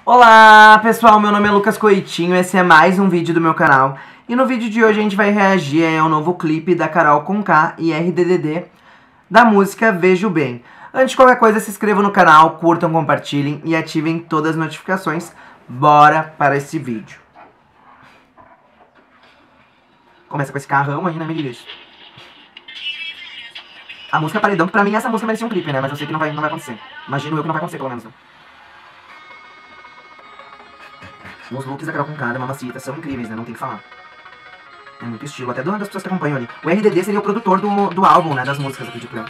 Olá pessoal, meu nome é Lucas Coitinho, esse é mais um vídeo do meu canal. E no vídeo de hoje a gente vai reagir ao novo clipe da Carol Conká e RDDD da música Vejo Bem. Antes de qualquer coisa, se inscrevam no canal, curtam, compartilhem e ativem todas as notificações. Bora para esse vídeo. Começa com esse carrão aí, né, meninas? A música Paredão, que pra mim essa música merecia um clipe, né? Mas eu sei que não vai acontecer. Imagino eu que não vai acontecer, pelo menos, né? Os looks da Carol Conká e Mamacita são incríveis, né? Não tem o que falar. É muito estilo, até das pessoas que acompanham ali. O RDD seria o produtor do álbum, né? Das músicas, acredito eu.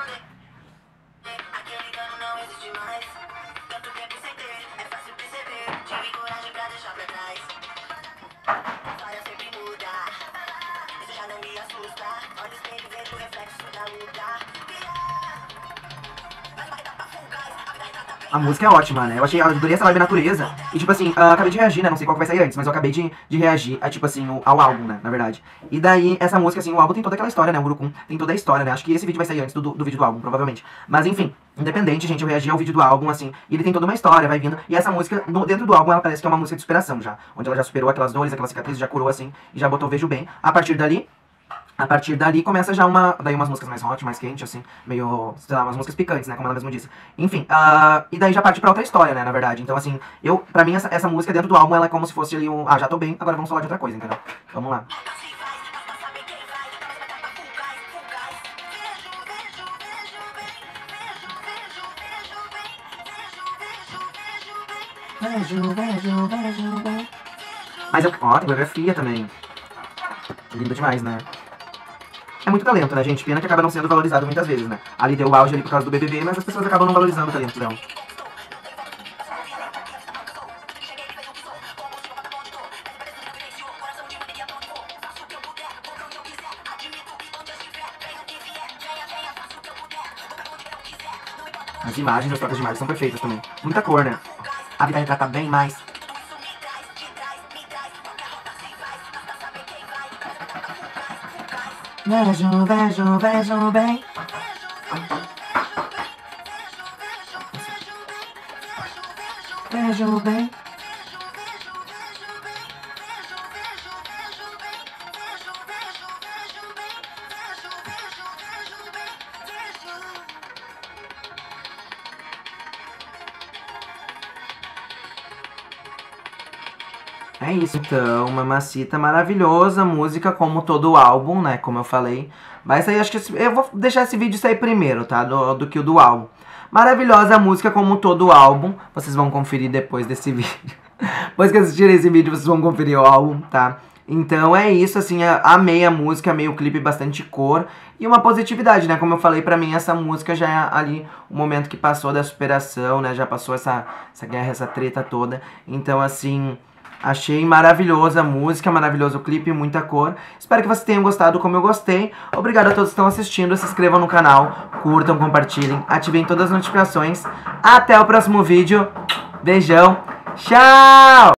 A música é ótima, né? Eu adorei essa vibe natureza. E, tipo assim, acabei de reagir, né? Não sei qual que vai sair antes, mas eu acabei de reagir, tipo assim, ao álbum, né? Na verdade. E daí, essa música, assim, o álbum tem toda aquela história, né? O Urucum tem toda a história, né? Acho que esse vídeo vai sair antes do vídeo do álbum, provavelmente. Mas, enfim, independente, gente, eu reagi ao vídeo do álbum, assim, e ele tem toda uma história, vai vindo. E essa música, dentro do álbum, ela parece que é uma música de superação já. Onde ela já superou aquelas dores, aquelas cicatrizes, já curou, assim, e já botou Vejo Bem. A partir dali começa já umas músicas mais hot, mais quente, assim, meio, sei lá, umas músicas picantes, né, como ela mesma disse. Enfim, e daí já parte pra outra história, né, na verdade. Então, assim, pra mim, essa música dentro do álbum, ela é como se fosse ali já tô bem, agora vamos falar de outra coisa, entendeu? Vamos lá. Vejo bem. Mas tem coreografia também. Linda demais, né? É muito talento, né, gente? Pena que acaba não sendo valorizado muitas vezes, né? Ali deu o auge ali por causa do BBB, mas as pessoas acabam não valorizando o talento dela. As imagens, as trocas de imagens são perfeitas também. Muita cor, né? A vida retrata bem mais. Vejo bem. Vejo bem. É isso, então, Mamacita maravilhosa, música como todo o álbum, né, como eu falei. Mas aí acho que eu vou deixar esse vídeo sair primeiro, tá, do que o do álbum. Maravilhosa música como todo o álbum, vocês vão conferir depois desse vídeo. Depois que assistirem esse vídeo, vocês vão conferir o álbum, tá? Então é isso, assim, amei a música, amei o clipe, bastante cor e uma positividade, né? Como eu falei, pra mim essa música já é ali o momento que passou da superação, né? Já passou essa guerra, essa treta toda. Então, assim, achei maravilhosa a música, maravilhoso o clipe, muita cor. Espero que vocês tenham gostado como eu gostei. Obrigado a todos que estão assistindo, se inscrevam no canal, curtam, compartilhem, ativem todas as notificações. Até o próximo vídeo, beijão, tchau!